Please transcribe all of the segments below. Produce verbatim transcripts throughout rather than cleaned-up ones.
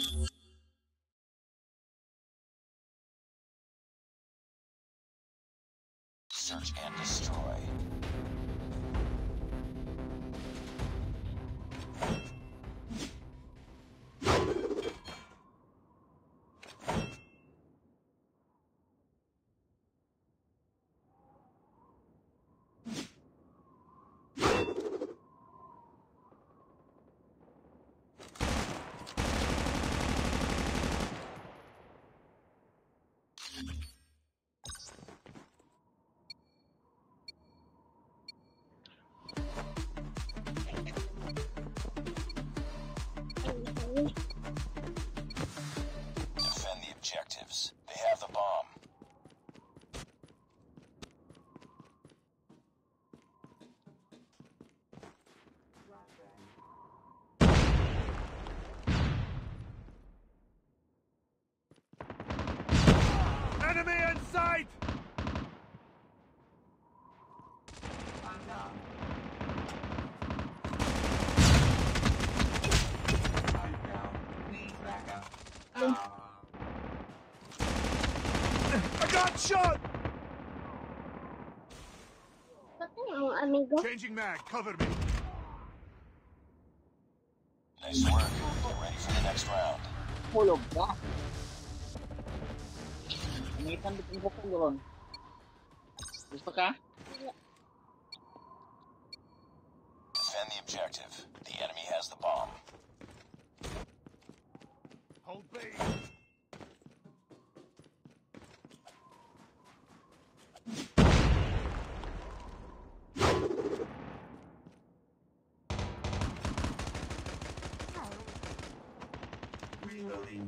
Search and destroy. Defend the objectives. They have the bomb. Enemy in sight! I got shot! Amigo. Changing mag, cover me. Nice work. Get ready for the next round. Hulog ka. Initan bitin ko po doon. Gusto ka? Defend the objective. The enemy has the bomb. Hold B. Reloading.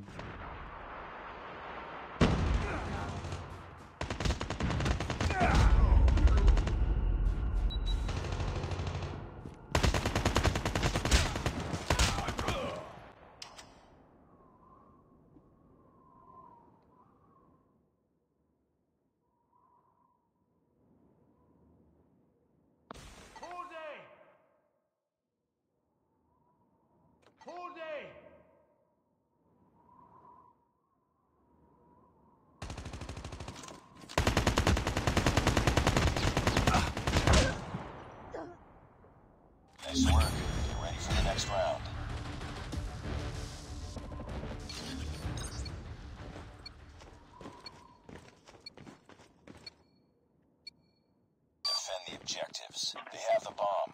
Hold A! Hold A! Nice work. Get ready for the next round. Defend the objectives. They have the bomb.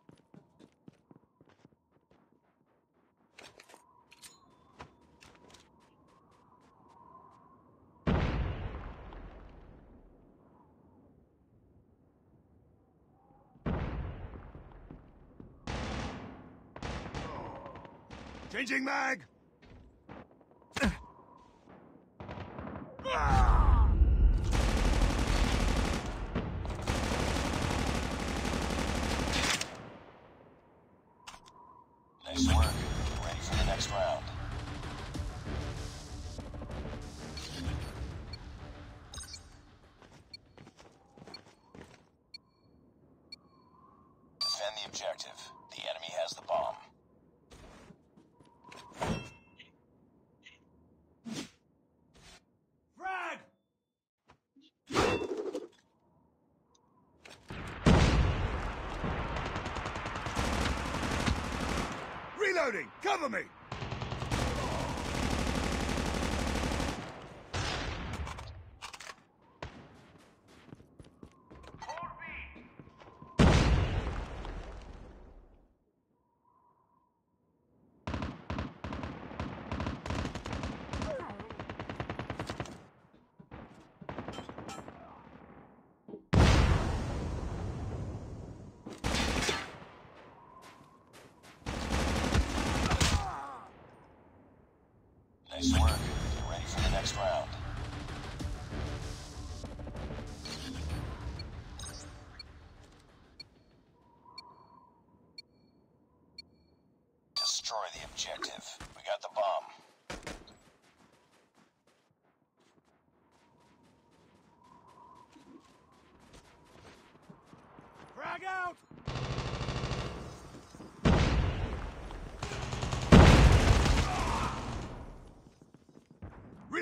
Changing mag! Nice work. Get ready for the next round. Defend the objective. The enemy has the bomb. Frag! Reloading! Cover me! Nice work. Get ready for the next round. Destroy the objective. We got the bomb. Frag out!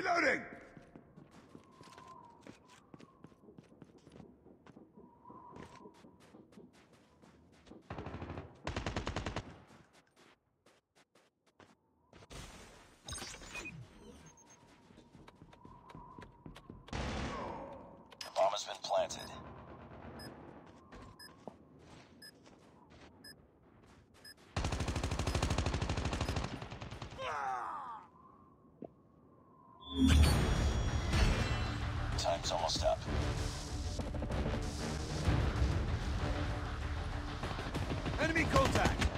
Reloading! The bomb has been planted. Time's almost up. Enemy contact!